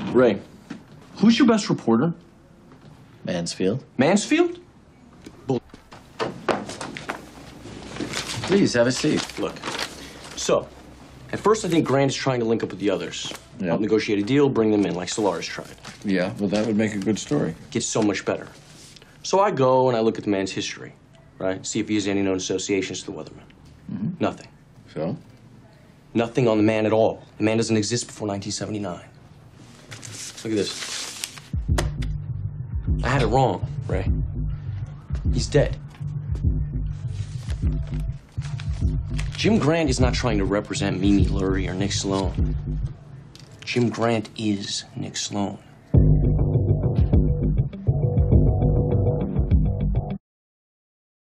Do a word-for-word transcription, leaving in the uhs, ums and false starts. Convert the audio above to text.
Ray, who's your best reporter? Mansfield. Mansfield? Bull. Please, have a seat. Look, so, at first I think Grant is trying to link up with the others. Yeah. Help negotiate a deal, bring them in, like Solaris tried. Yeah, well, that would make a good story. Gets so much better. So I go and I look at the man's history, right? See if he has any known associations to the Weathermen. Mm-hmm. Nothing. So? Nothing on the man at all. The man doesn't exist before nineteen seventy-nine. Look at this. I had it wrong, Ray. He's dead. Jim Grant is not trying to represent Mimi Lurie or Nick Sloan. Jim Grant is Nick Sloan.